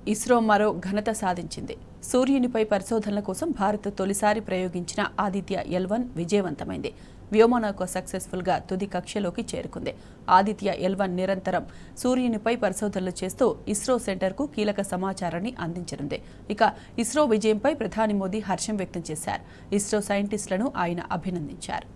ఇస్రో మరో ఘనత సాధించింది. సూర్యునిపై పరిశోధనల కోసం భారత్ తొలిసారి ప్రయోగించిన ఆదిత్య L1 విజయవంతమైంది. వ్యోమనౌక సక్సెస్ఫుల్ గా తుది కక్షలోకి చేరుకుంది. ఆదిత్య L1 నిరంతరం సూర్యునిపై పరిశోధనలు చేస్తూ ఇస్రో సెంటర్కు కీలక సమాచారాన్ని అందించనుంది. ఇక ఇస్రో విజయంపై ప్రధాని మోదీ హర్షం వ్యక్తం చేశారు. ఇస్రో సైంటిస్టులను ఆయన అభినందించారు.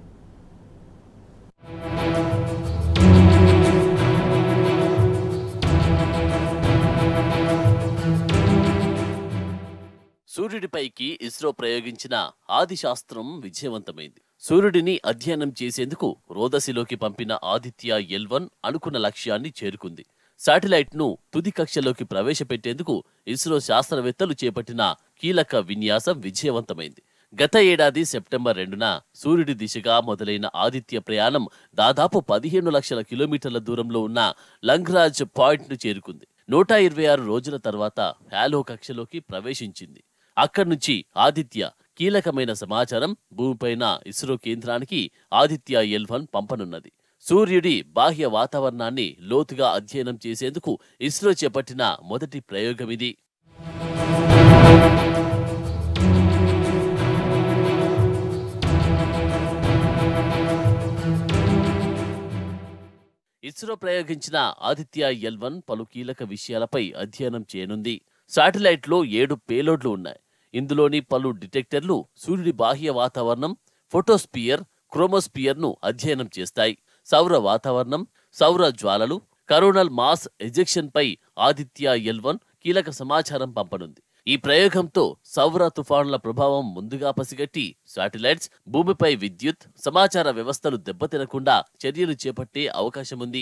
సూర్యుడిపైకి ఇస్రో ప్రయోగించిన ఆది శాస్త్రం విజయవంతమైంది. సూర్యుడిని అధ్యయనం చేసేందుకు రోదసిలోకి పంపిన ఆదిత్య L1 అనుకున్న లక్ష్యాన్ని చేరుకుంది. శాటిలైట్ను తుది కక్షలోకి ప్రవేశపెట్టేందుకు ఇస్రో శాస్త్రవేత్తలు చేపట్టిన కీలక విన్యాసం విజయవంతమైంది. గత ఏడాది సెప్టెంబర్ 2న సూర్యుడి దిశగా మొదలైన ఆదిత్య ప్రయాణం దాదాపు 15 లక్షల కిలోమీటర్ల దూరంలో ఉన్న లంగ్రాజ్ పాయింట్ను చేరుకుంది. 126 రోజుల తర్వాత హాలో కక్షలోకి ప్రవేశించింది. అక్కడి నుంచి ఆదిత్య కీలకమైన సమాచారం భూమిపైన ఇస్రో కేంద్రానికి ఆదిత్య L1 పంపనున్నది. సూర్యుడి బాహ్య వాతావరణాన్ని లోతుగా అధ్యయనం చేసేందుకు ఇస్రో చేపట్టిన మొదటి ప్రయోగమిది. ఇస్రో ప్రయోగించిన ఆదిత్య L1 పలు కీలక విషయాలపై అధ్యయనం చేయనుంది. శాటిలైట్లో 7 పేలోడ్లు ఉన్నాయి. ఇందులోని పలు డిటెక్టర్లు సూర్యుడి బాహ్య వాతావరణం, ఫోటోస్పియర్, క్రోమోస్పియర్ను అధ్యయనం చేస్తాయి. సౌర వాతావరణం, సౌర జ్వాలలు, కరోనల్ మాస్ ఎజెక్షన్ పై ఆదిత్య L1 కీలక సమాచారం పంపనుంది. ఈ ప్రయోగంతో సౌర తుఫానుల ప్రభావం ముందుగా పసిగట్టి శాటిలైట్స్ భూమిపై విద్యుత్, సమాచార వ్యవస్థలు దెబ్బతినకుండా చర్యలు చేపట్టే అవకాశముంది.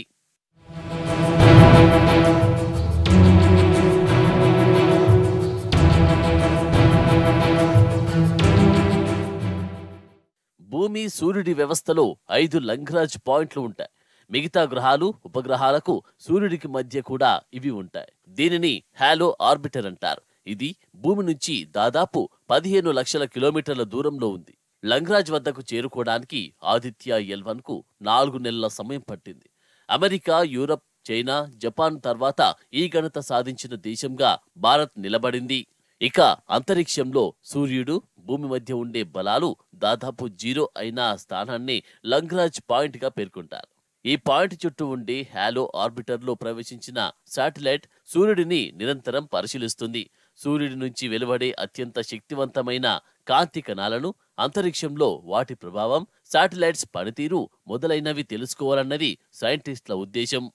భూమి, సూర్యుడి వ్యవస్థలో 5 లంగ్రాజ్ పాయింట్లు ఉంటాయి. మిగతా గ్రహాలు, ఉపగ్రహాలకు సూర్యుడికి మధ్య కూడా ఇవి ఉంటాయి. దీనిని హాలో ఆర్బిటర్ అంటారు. ఇది భూమి నుంచి దాదాపు 15 లక్షల కిలోమీటర్ల దూరంలో ఉంది. లంగ్రాజ్ వద్దకు చేరుకోవడానికి ఆదిత్య L1కు 4 నెలల సమయం పట్టింది. అమెరికా, యూరప్, చైనా, జపాన్ తర్వాత ఈ ఘనత సాధించిన దేశంగా భారత్ నిలబడింది. ఇక అంతరిక్షంలో సూర్యుడు, భూమి మధ్య ఉండే బలాలు దాదాపు 0 అయిన స్థానాన్ని లంగ్రాజ్ పాయింట్ గా పేర్కొంటారు. ఈ పాయింట్ చుట్టూ ఉండే హాలో ఆర్బిటర్లో ప్రవేశించిన శాటిలైట్ సూర్యుడిని నిరంతరం పరిశీలిస్తుంది. సూర్యుడి నుంచి వెలువడే అత్యంత శక్తివంతమైన కాంతి కణాలను, అంతరిక్షంలో వాటి ప్రభావం, శాటిలైట్స్ పనితీరు మొదలైనవి తెలుసుకోవాలన్నది సైంటిస్టుల ఉద్దేశం.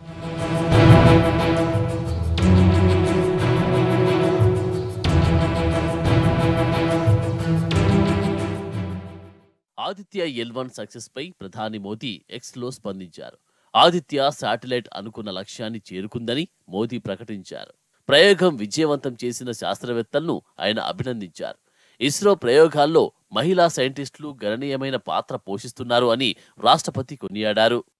ఆదిత్య L1 సక్సెస్ పై ప్రధాని మోదీ ఎక్స్లో స్పందించారు. ఆదిత్య శాటిలైట్ అనుకున్న లక్ష్యాన్ని చేరుకుందని మోదీ ప్రకటించారు. ప్రయోగం విజయవంతం చేసిన శాస్త్రవేత్తలను ఆయన అభినందించారు. ఇస్రో ప్రయోగాల్లో మహిళా సైంటిస్టులు గణనీయమైన పాత్ర పోషిస్తున్నారు అని రాష్ట్రపతి కొనియాడారు.